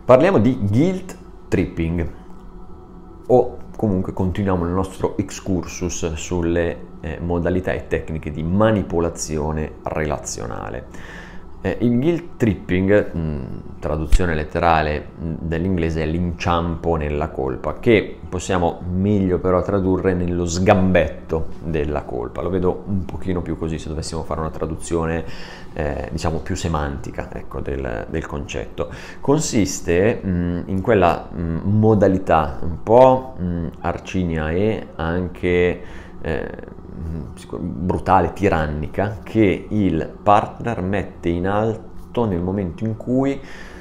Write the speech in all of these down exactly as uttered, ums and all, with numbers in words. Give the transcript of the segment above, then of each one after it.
Parliamo di guilt tripping, o comunque continuiamo il nostro excursus sulle eh, modalità e tecniche di manipolazione relazionale. Eh, il guilt tripping, mh, traduzione letterale mh, dell'inglese, è l'inciampo nella colpa, che possiamo meglio però tradurre nello sgambetto della colpa. Lo vedo un pochino più così, se dovessimo fare una traduzione eh, diciamo più semantica, ecco, del, del concetto. Consiste mh, in quella mh, modalità un po' mh, arcigna e anche eh, brutale, tirannica, che il partner mette in atto nel momento in cui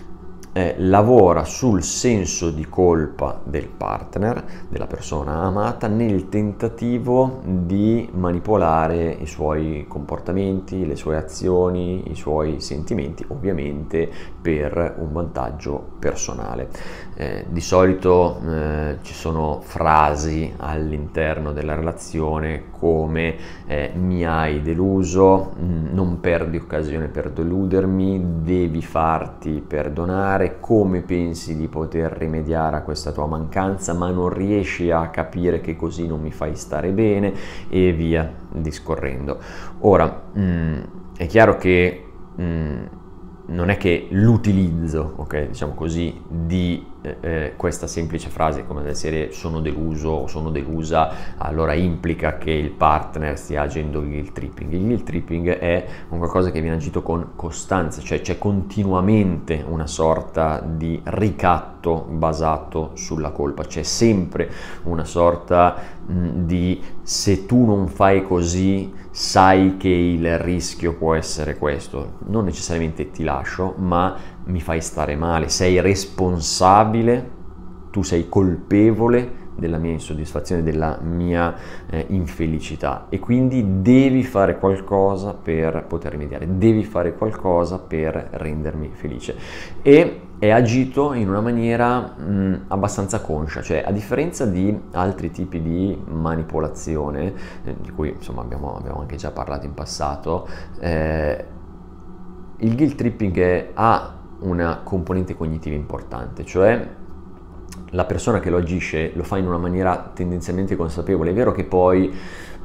eh, lavora sul senso di colpa del partner, della persona amata, nel tentativo di manipolare i suoi comportamenti, le sue azioni, i suoi sentimenti, ovviamente per un vantaggio personale. Eh, di solito eh, ci sono frasi all'interno della relazione come eh, mi hai deluso, non perdi occasione per deludermi, devi farti perdonare, come pensi di poter rimediare a questa tua mancanza, ma non riesci a capire che così non mi fai stare bene, e via discorrendo. Ora, mh, è chiaro che mh, non è che l'utilizzo, ok, diciamo così, di eh, questa semplice frase come della serie sono deluso o sono delusa, allora implica che il partner stia agendo guilt tripping. Il guilt tripping è un qualcosa che viene agito con costanza, cioè c'è continuamente una sorta di ricatto basato sulla colpa, c'è sempre una sorta mh, di se tu non fai così sai che il rischio può essere questo, non necessariamente ti lascio, ma mi fai stare male, sei responsabile, tu sei colpevole della mia insoddisfazione, della mia eh, infelicità, e quindi devi fare qualcosa per poter rimediare, devi fare qualcosa per rendermi felice. E è agito in una maniera mh, abbastanza conscia, cioè a differenza di altri tipi di manipolazione, eh, di cui insomma abbiamo, abbiamo anche già parlato in passato, eh, il guilt tripping è, ha una componente cognitiva importante, cioè la persona che lo agisce lo fa in una maniera tendenzialmente consapevole. È vero che poi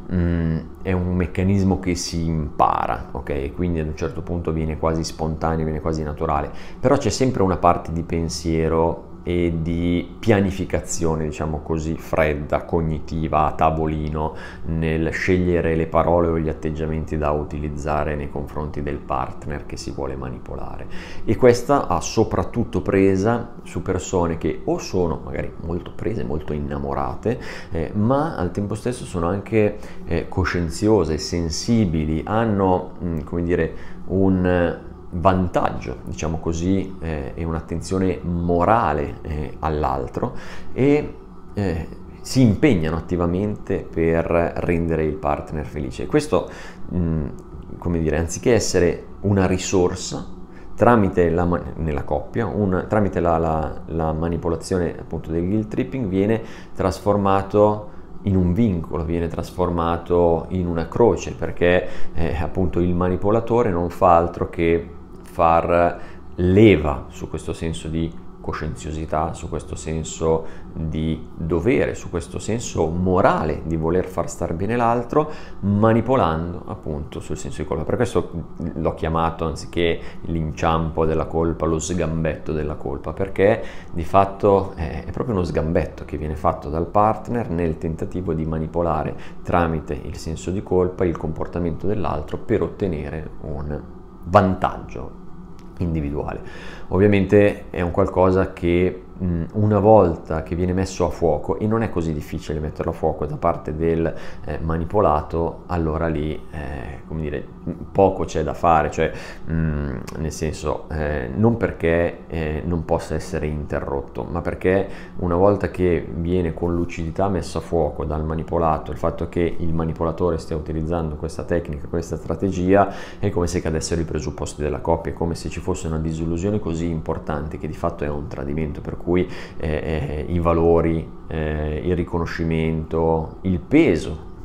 mh, è un meccanismo che si impara, ok? Quindi ad un certo punto viene quasi spontaneo, viene quasi naturale, però c'è sempre una parte di pensiero e di pianificazione, diciamo così, fredda, cognitiva, a tavolino, nel scegliere le parole o gli atteggiamenti da utilizzare nei confronti del partner che si vuole manipolare. E questa ha soprattutto presa su persone che o sono magari molto prese, molto innamorate, eh, ma al tempo stesso sono anche eh, coscienziose, sensibili, hanno, mh, come dire, un vantaggio, diciamo così, eh, e un'attenzione morale eh, all'altro, e eh, si impegnano attivamente per rendere il partner felice. E questo, mh, come dire, anziché essere una risorsa tramite la, nella coppia, una, tramite la, la, la manipolazione appunto del guilt tripping, viene trasformato in un vincolo, viene trasformato in una croce, perché eh, appunto il manipolatore non fa altro che far leva su questo senso di coscienziosità, su questo senso di dovere, su questo senso morale di voler far star bene l'altro, manipolando appunto sul senso di colpa. Per questo l'ho chiamato, anziché l'inciampo della colpa, lo sgambetto della colpa, perché di fatto è proprio uno sgambetto che viene fatto dal partner nel tentativo di manipolare tramite il senso di colpa il comportamento dell'altro per ottenere un vantaggio individuale. Ovviamente è un qualcosa che mh, una volta che viene messo a fuoco, e non è così difficile metterlo a fuoco da parte del eh, manipolato, allora lì eh, come dire, poco c'è da fare, cioè mh, nel senso eh, non perché eh, non possa essere interrotto, ma perché una volta che viene con lucidità messo a fuoco dal manipolato il fatto che il manipolatore stia utilizzando questa tecnica, questa strategia, è come se cadessero i presupposti della coppia, è come se ci fosse una disillusione così importante che di fatto è un tradimento, per cui eh, eh, i valori, eh, il riconoscimento, il peso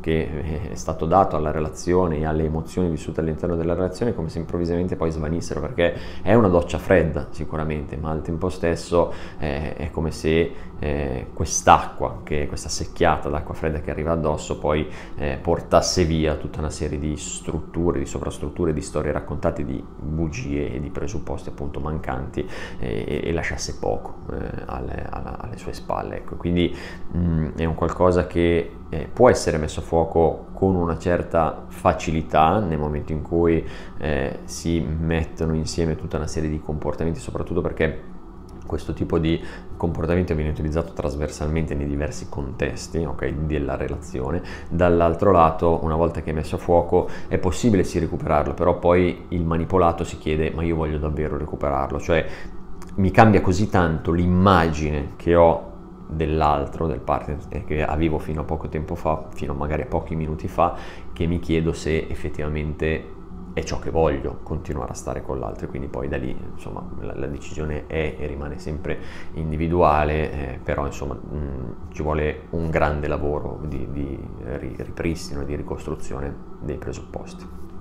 che è stato dato alla relazione e alle emozioni vissute all'interno della relazione, come se improvvisamente poi svanissero, perché è una doccia fredda sicuramente, ma al tempo stesso eh, è come se eh, quest'acqua, che questa secchiata d'acqua fredda che arriva addosso, poi eh, portasse via tutta una serie di strutture, di sovrastrutture, di storie raccontate, di bugie e di presupposti appunto mancanti, eh, e lasciasse poco eh, alle, alla, alle sue spalle. Ecco, quindi mh, è un qualcosa che eh, può essere messo a fuoco con una certa facilità nel momento in cui eh, si mettono insieme tutta una serie di comportamenti, soprattutto perché questo tipo di comportamento viene utilizzato trasversalmente nei diversi contesti, okay, della relazione. Dall'altro lato, una volta che è messo a fuoco, è possibile sì recuperarlo, però poi il manipolato si chiede: ma io voglio davvero recuperarlo? Cioè, mi cambia così tanto l'immagine che ho dell'altro, del partner che avevo fino a poco tempo fa, fino magari a pochi minuti fa, che mi chiedo se effettivamente è ciò che voglio, continuare a stare con l'altro. E quindi poi da lì, insomma, la, la decisione è e rimane sempre individuale, eh, però insomma mh, ci vuole un grande lavoro di, di ripristino e di ricostruzione dei presupposti.